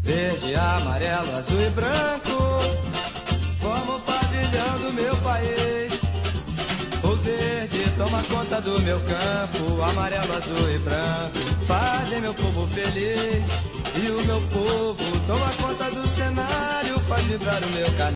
Verde, amarelo, azul e branco, como o pavilhão do meu país. O verde toma conta do meu campo, o amarelo, azul e branco fazem meu povo feliz. E o meu povo toma conta do cenário, faz vibrar o meu canal.